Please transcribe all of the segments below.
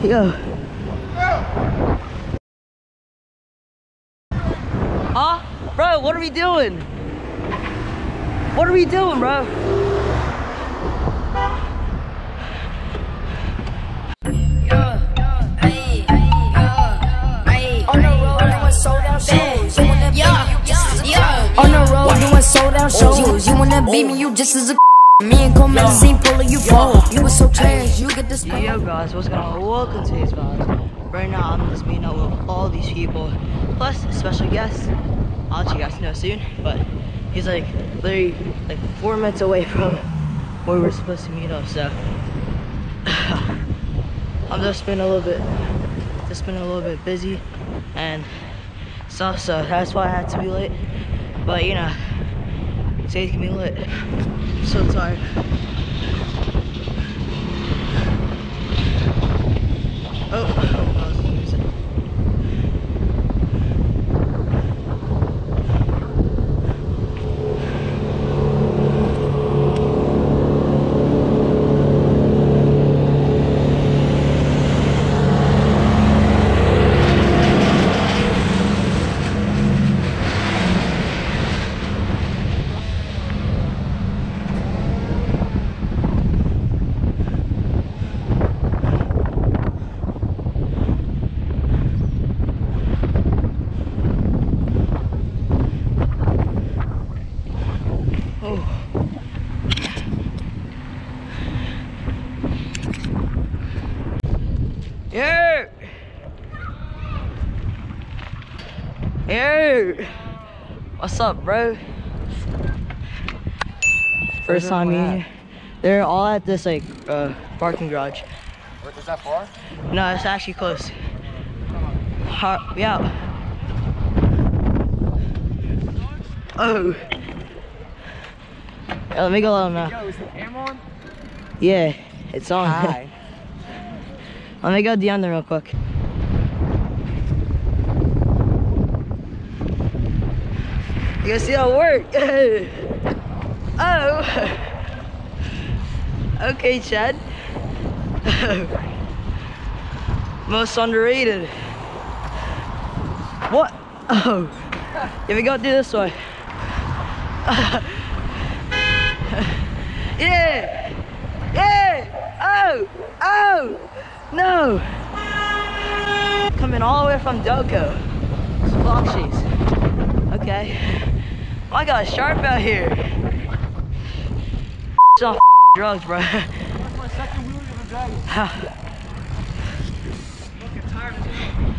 Yo. Huh? Bro, what are we doing? What are we doing, bro? On the road doing sold out shows. You wanna beat me, you just as a me and Cole magazine pulling you both. You was so trash, you get this. Yo guys, what's going on? Welcome to today's vlog. Right now I'm just meeting up with all these people, plus a special guest. I'll let you guys know soon, but he's like literally like 4 minutes away from where we're supposed to meet up, so I'm just been a little bit busy and stuff, so that's why I had to be late. But you know, today's gonna be lit. I'm so tired. Yeah. Yeah. What's up, bro? First time meeting you. They're all at this like parking garage. Is that far? No, it's actually close. Yeah. Oh. Yeah, let me go let them know. Yo, is the camera on? Yeah, it's on. Hi. Let me go down there real quick. You guys see how it worked? Oh. Okay, Chad. Most underrated. What? Oh. Yeah, we gotta do this way. Yeah. Yeah. Oh. Oh. No! Coming all the way from Doko. It's block shoes. Okay. Oh, I got sharp out here. It's on drugs, bro. That's my second wheel of the day. Fucking tired of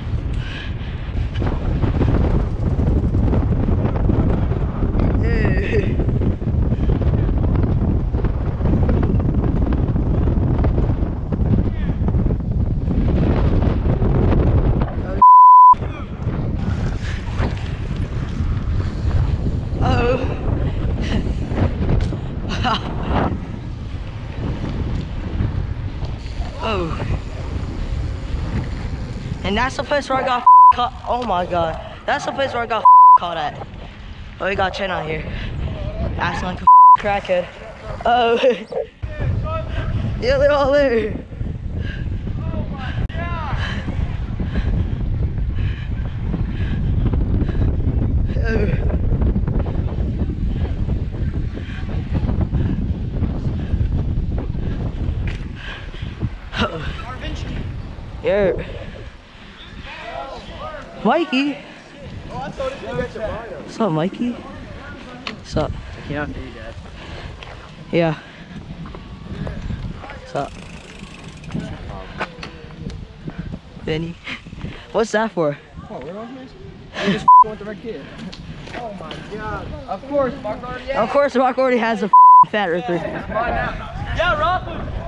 Oh. And that's the place where I got caught. Oh my god. That's the place where I got caught at. Oh, we got Chen out here. Acting like a crackhead. Oh. Yeah, they're all there. Oh my god! Oh. Yeah. Mikey. What's up, Mikey? What's up? I cannot hear you, Dad. Yeah. What's up? Benny. What's that for? Oh, where else, man? You just want the red kid. Oh my god. Of course, Mark already has. Of course, Rock already has a fat ripper. It's mine now. Yeah, Rock.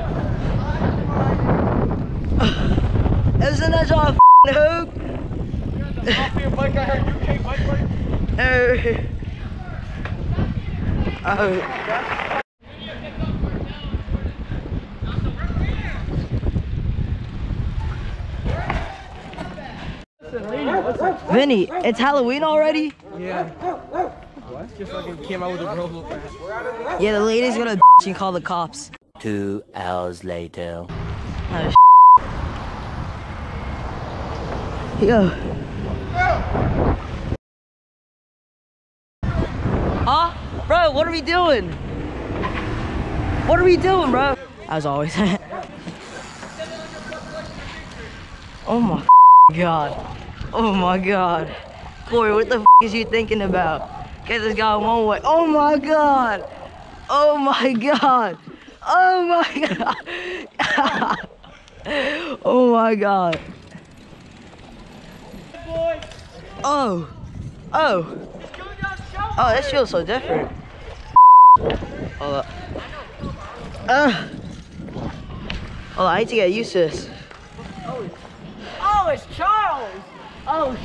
Isn't that y'all a hook? The mafia bike I heard UK bike bike. Oh. Vinny, it's Halloween already? Yeah. What? Just fucking came out with a girl look. Yeah, the lady's gonna and call the cops. 2 hours later. Oh, Yo. Huh? Bro, what are we doing? What are we doing, bro? As always. Oh my god. Oh my god. Corey, what the is you thinking about? Get this guy one way. Oh my god. Oh my god. Oh my god. Oh my god. Oh. Oh. Oh, this feels so different. Hold up. Oh, I need to get used to this. Oh, it's Charles. Oh,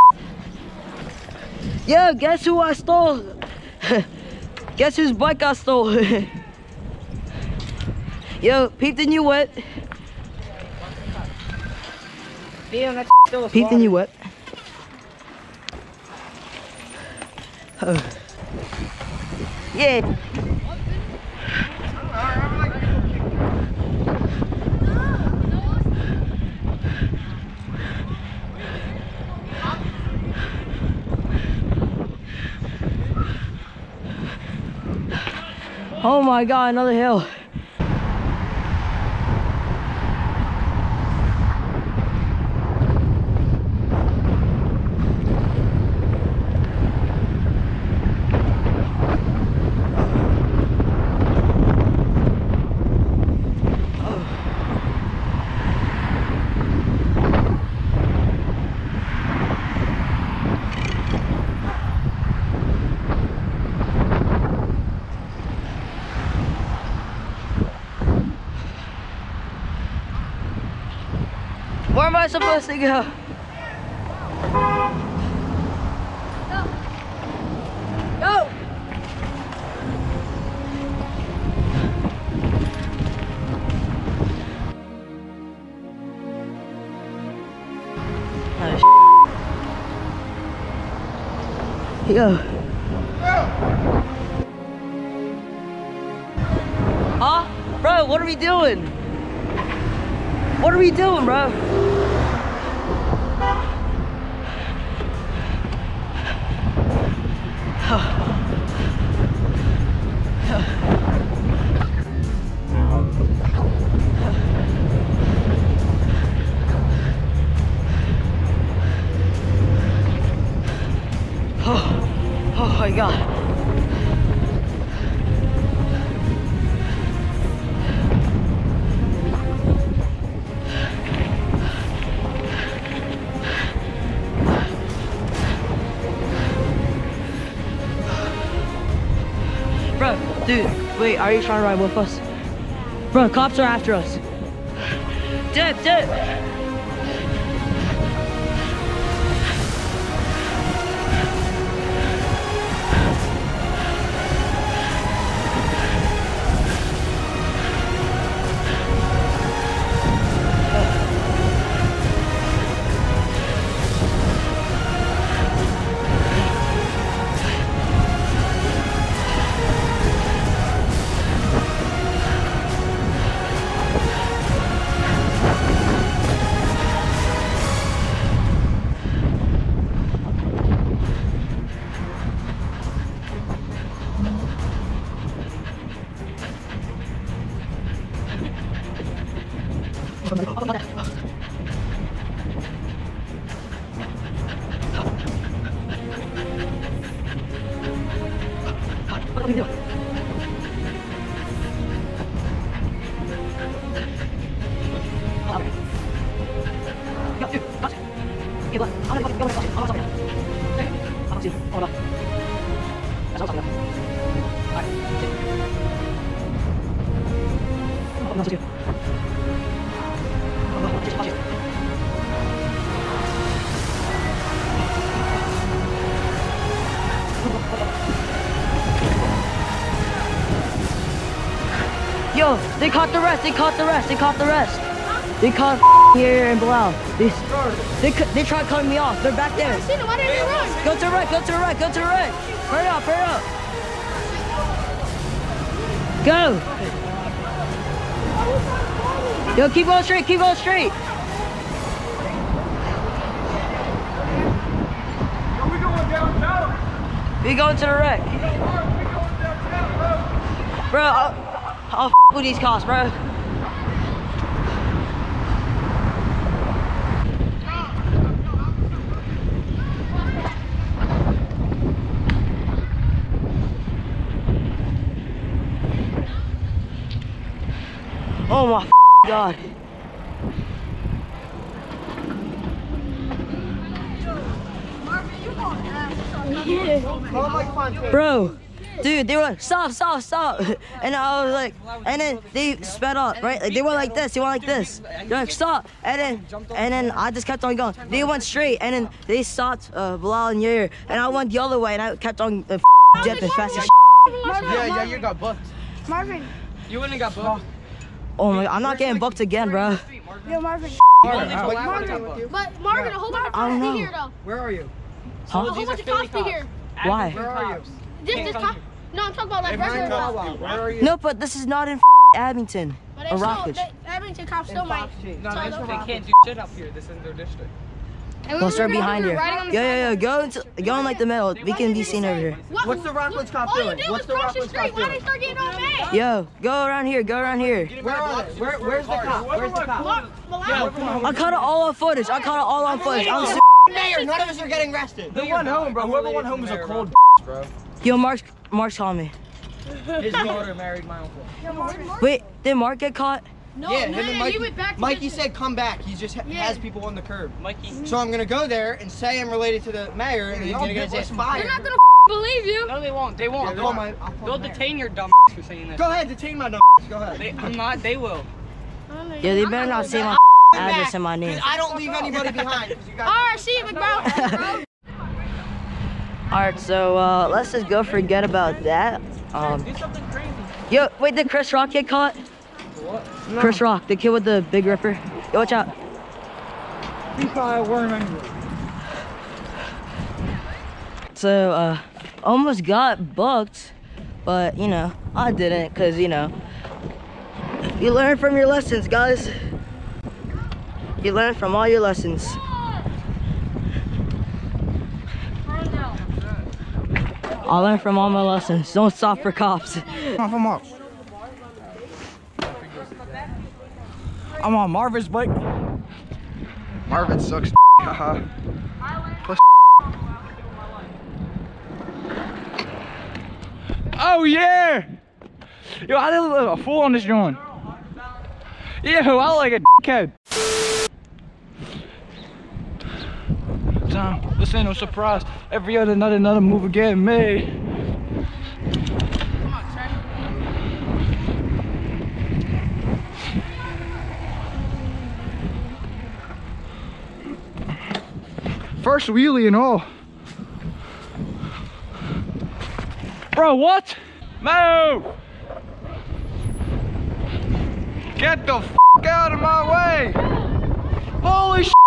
Yo, guess who I stole? Guess whose bike I stole? Yo, peep the new whip. damn, that still a Peep the new whip. Oh. Yeah. Oh my god, another hill. Where am I supposed to go? Go! Oh, yo. Huh? Bro, what are we doing? What are we doing, bro? Oh my god. Bro, dude, wait, are you trying to ride with us? Bro, cops are after us. Dip, dip. Yo, they caught the rest, they caught the rest, they caught the rest. They caught here and Bilal. They tried cutting me off, they're back there. Why didn't you run? Go to the right, go to the right, go to the right. Hurry up, hurry up. Go. Yo, keep going straight, keep going straight. We going to the wreck. Bro, I'll f with these cops, bro. Oh my God. Bro, dude, they were like, stop, stop, stop. And I was like, and then they sped up, right? Like, they went like this, they went like this. They're like, stop. And then I just kept on going. They went straight, and then they stopped Bilal and Yair. And I went the other way, and I kept on jetting fast as Yeah, you got booked. Marvin. You wouldn't got booked. Oh my God, I'm not getting booked again, bro. Yo, Marvin. Marvin, But Marvin, a whole bunch of I don't cops be know. here though. where are you? Huh? A whole bunch of cops be here. Why? Where are you? This cop. No, I'm talking about like regular cops. Where are you? No, but this is not in Abington But or they still, Rockledge. Abington cops still might. No, they can't do shit up here. This isn't their district. Go start behind here. Yo, go in like the middle. We can be seen over here. What's the Rockledge cop doing? What's the Rockledge cop Why they doing? start getting on me? Yo, go around here. Go around here. Where are they? Where's the cop? Where's the cop? I caught it all on footage. I'm so Mayor, none of us are getting arrested. The one home, bro. Whoever went home was a cold bro. Yo, Mark's calling me. His daughter married my uncle. Wait, did Mark get caught? No, Yeah, him and he Mikey. went back to Mikey the- said come back. He just has people on the curb. Mikey. So I'm gonna go there and say I'm related to the mayor, and he's gonna get his ass fired. They're not gonna believe you. No, they won't. They won't. I'll They'll detain your dumb for saying this. Go ahead, detain my dumb. Go ahead. I'm not. They will. Yeah, they better not say my address and my name. I don't leave anybody behind. 'Cause you guys Alright, see you, McBrown. Alright, so let's just go forget about that. Do something crazy. Yo, wait, did Chris Rock get caught? What? Chris Rock, the kid with the big ripper. Yo, watch out. He's probably a worm anyway. So, almost got booked, but, you know, I didn't, because, you know, you learn from your lessons, guys. You learn from all your lessons. I learned from all my lessons. Don't stop for cops. I'm on Marvids bike. Marvids sucks. Haha. Oh yeah! Yo, I did a fool on this joint. Yo, I like a dickhead. Tom, this ain't no surprise. Every other night another movie getting made. First wheelie and all. Bro, what? Move! Get the f out of my way! Holy sh!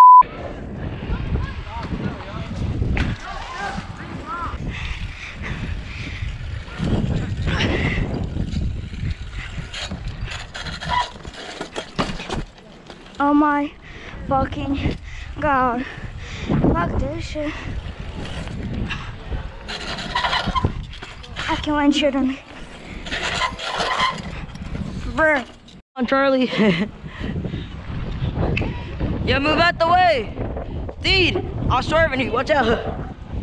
Oh my fucking god. Fuck this shit. I can land shit on me. Bruh. On Charlie. Yeah, move out the way. Dude, I'm swerving you. Watch out.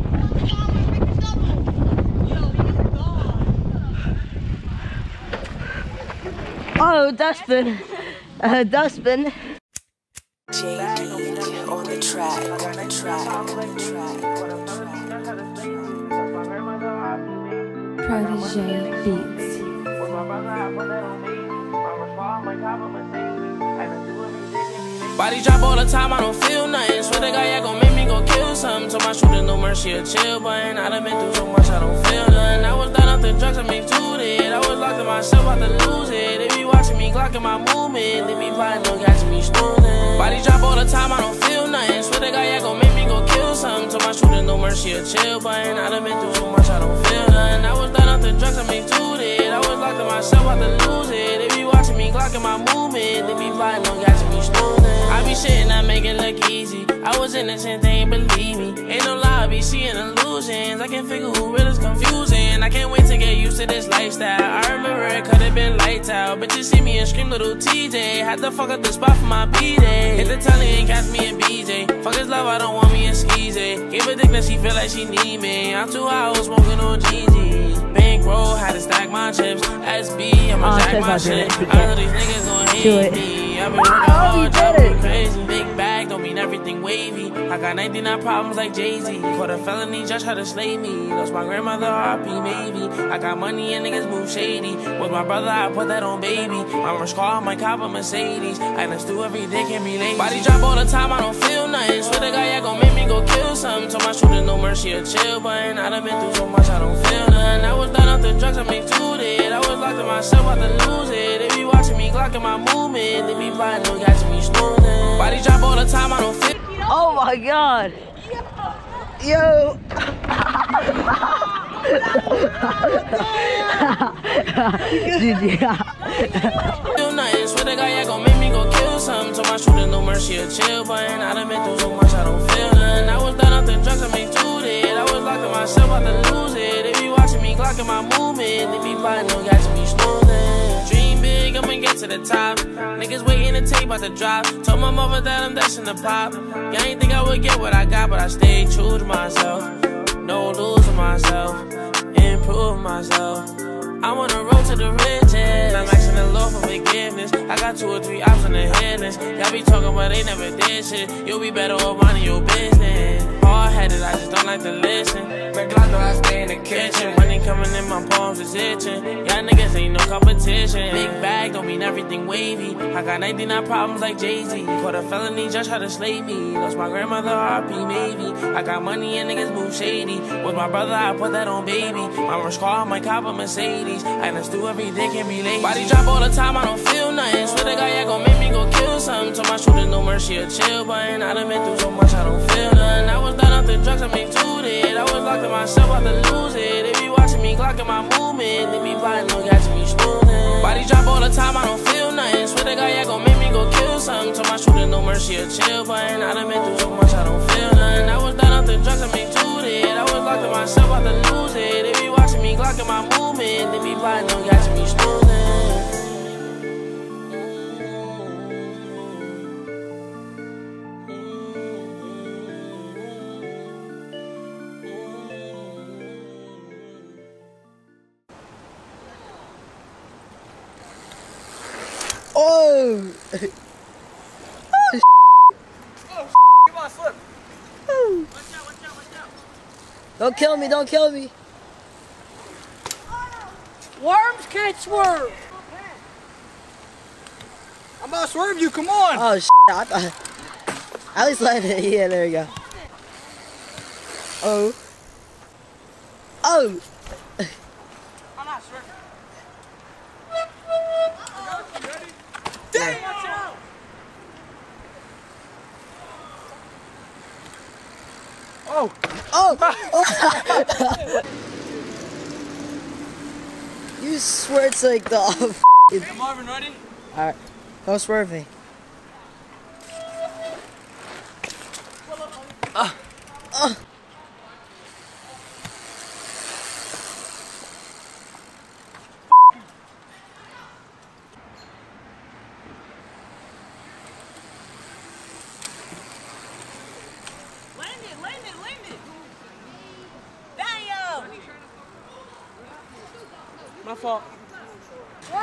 Oh, dustbin. Dustbin. JD on the track, Protege Beats. Body drop all the time, I don't feel nothing. Swear the guy, yeah, gon' make me go kill something. Told my shooter no mercy, a chill button. I done been through so much, I don't feel nothing. I was done off the drugs, I make two it. I was locked in myself, about to lose it. They be watching me, clocking my movement. They be plotting, don't catch me snoozing. Body drop all the time, I don't feel nothing. Swear the guy, yeah, gon' make me go kill something. Told my shooter no mercy, a chill button. I done been through so much, I don't feel nothing. I was done off the drugs, I make two it. I was locked in myself, about to lose it. They be watching me, clocking my movement. They be plotting, don't catch me snoozing. I be this shit and I make it look easy. I was innocent, they ain't believe me. Ain't no lie, I be seeing illusions. I can't figure who real is confusing. I can't wait to get used to this lifestyle. I remember it could've been lights out. Bitches see me and scream little TJ. Had to fuck up the spot for my B-Day. Hit the telly and catch me in BJ. Fuck his love, I don't want me in skeezy. Give a dick that she feel like she need me. I'm too high, I was smoking on GG. Bankroll, had to stack my chips. SB, I'ma jack my shit. I know these niggas gon' hate me. I've been working hard, driving crazy. Big bag don't mean everything wavy. I got 99 problems like Jay-Z. Caught a felony, just tried to slay me. Lost my grandmother, RP maybe. I got money and niggas move shady. With my brother, I put that on baby. My rush car, my cop a Mercedes. I done do every day, can be lazy. Body drop all the time, I don't feel nothing. Swear the guy, yeah, gon' make me go kill something. Told my shooter, no mercy or chill button. I done been through so much, I don't feel nothing. I was done off the drugs, I make two dead. I was locked in myself, about to lose it. They be watching me, glocking my movement. They be plotting, no catching me snoozing. Body drop all the time, I don't feel. Oh my god. Yo. Feel nothing, swear the guy, yeah, gon' make me go kill something. Told my shooter, no mercy or chill button. I done been through so much, I don't feel nothing. I was done off the drugs, I make two dead. I was locked in myself, about to lose it. They be watching me, glocking my movement. They be plotting, no catching me snoozing. Dream big, I'ma get to the top. Niggas waiting to tape about to drop. Told my mother that I'm destined to pop. Yeah, I ain't think I would get what I got, but I stayed true to myself. No losing myself, improve myself. I'm on the road to the riches. I'm asking the Lord for forgiveness. I got 2 or 3 options in headless. Y'all be talking, but they never did shit. You'll be better off minding your business. Hard-headed, I just don't like to listen. But I know I stay in the kitchen. Money coming in, my palms is itching. Y'all niggas ain't no competition. Big bag don't mean everything wavy. I got 99 problems like Jay-Z. Caught a felony, just tried to slay me. Lost my grandmother, RP maybe. I got money and niggas move shady. With my brother, I put that on baby. My rush car, my cop a Mercedes. I done do every day, can be lazy. Body drop all the time, I don't feel nothing. Swear the guy, yeah, gon' make me go kill something. Told my shooter, no mercy or chill button. I done been through so much, I don't feel nothing. I was done off the drugs, I make two dead. I was locked in myself, about to lose it. They be watching me, glocking my movement. They be plotting, no catching me snoozing. Body drop all the time, I don't feel nothing. Swear the guy, yeah, gon' make me go kill something. Told my shooter, no mercy or chill button. I done been through so much, I don't feel nothing. I was done off the drugs, I make two dead. I was locked in myself, about to lose it. They be watching me, glocking my movement. They be plotting, no catching me snoozing. Oh! Come on, slip. Don't kill me, don't kill me. Worms can't swerve. I'm about to swerve you, come on. Oh, I thought. At least let it. Yeah, there we go. Oh. Oh. I'm not swerving. Damn. Oh. Oh. You swear it's like the. Hey, Marvin, ready? Alright. Don't swerve me. Land it. Damn. My fault. Yo,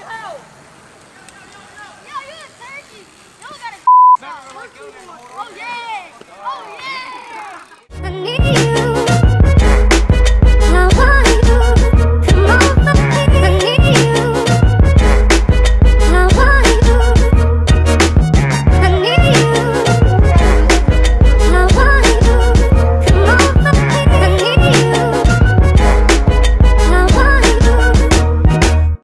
you a turkey. You got a Oh yeah.